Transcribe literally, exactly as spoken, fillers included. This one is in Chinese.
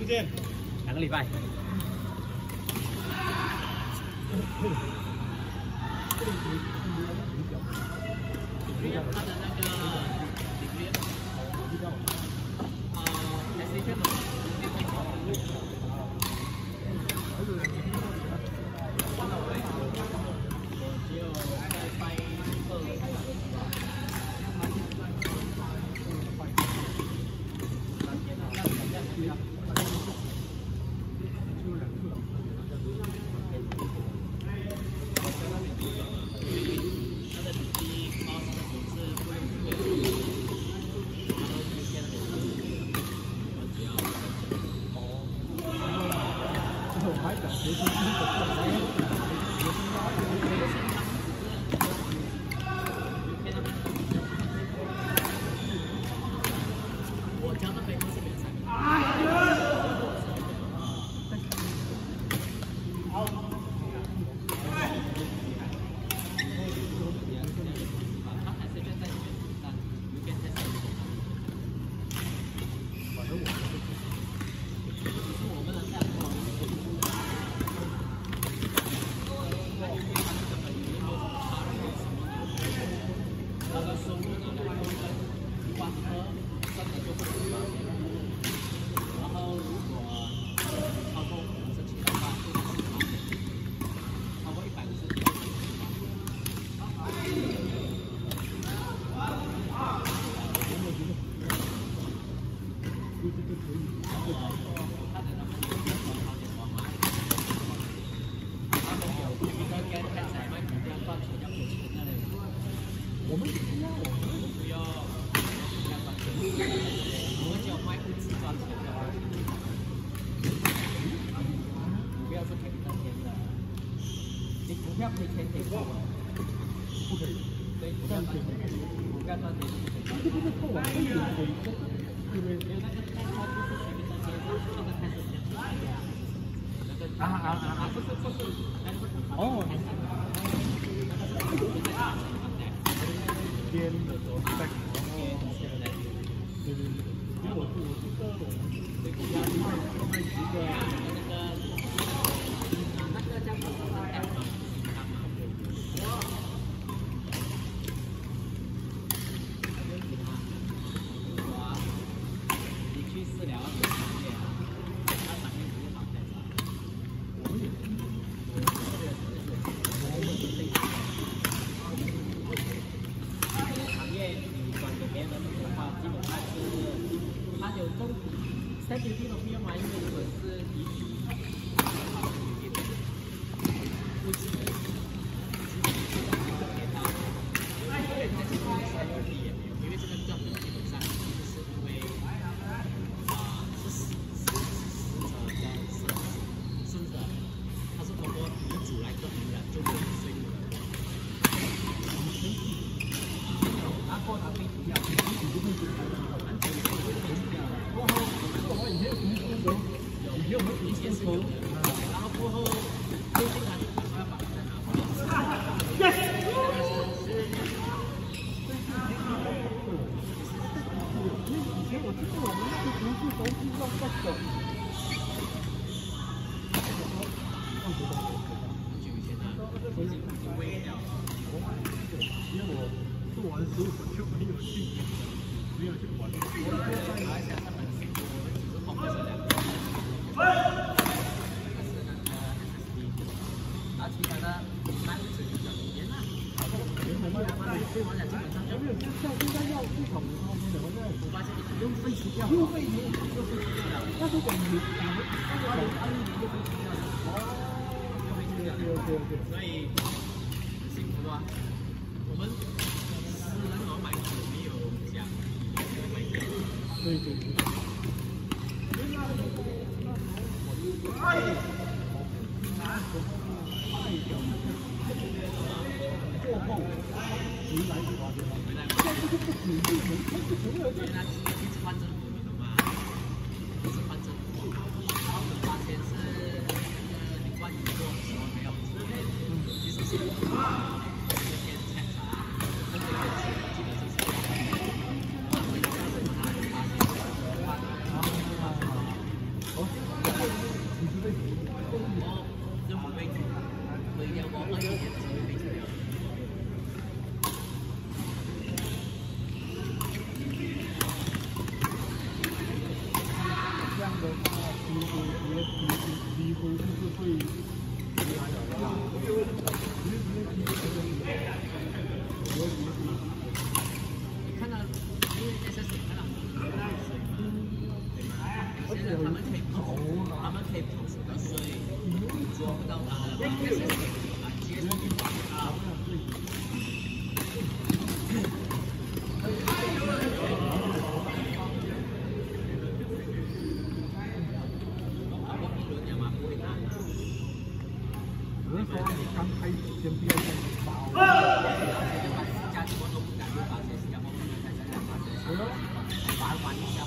间？ 两个礼拜。他的那个里面，呃，还是一圈的。只有在拜二才有是吧？三天啊，那两天没了。我教的背后是没有我们不要，我们不要，我只要卖物资赚钱的，不要是可以赚钱的，你股票可以天天扣，不可以，对，股票赚钱，股票赚钱不可以。这个是扣啊，这个是可以，对不对？没有那个代号就是随便赚钱，现在开始讲。啊啊啊啊！不是不是，哦。边的时候在边对对对，因为我是我是二楼，对，我家另外另外几个那个那个叫什么 F 你去私聊有商业啊，他上面直接绑在上。我们也我们我们是别人的话，基本上是它有中 security 都不用买，因为如果是一好一点，不是的，基本上给到，但是这个 security 也没有，因为这个 job 基本上就是因为啊是死是死者加生生者，它是通过遗嘱来证明的，就不是税务的。拿过拿飞机票，你就会觉得安全，你就会飞机票。过后，过后以前有什么风格？以前我们以前是有的，然后过后最近他就说要把它再拿回来。Yes。因为以前我记得我们那个同事都是用这个。很久以前啊，已经已经微掉了。因为我。做完之后我就没有去，没有去管。我再查一下他们是只是后面是两个，这个是那个 S S D， 然后其他的三十就叫语言啦。我们两个对我俩基本上就没有像现在要系统操作的，我发现你用废弃掉，用废弃就废弃掉了。那是等于打回那个二零二一年就废弃掉了。哦，就废弃掉了。对对对。所以很辛苦啊，我们。私人老买是没有奖励，对对对。哎，过后回来就发现了，现在这个不可以，不可以，不可以，因为他一直换政府，你懂吗？一直换政府，然后我发现是那个李冠宇做的时候没有，其实是。基本上是，然后回到家之后他就发现，哦。 刚开始先不要这样子包。 加什么都不敢，就把这些新加坡朋友才才来把这些把玩一下。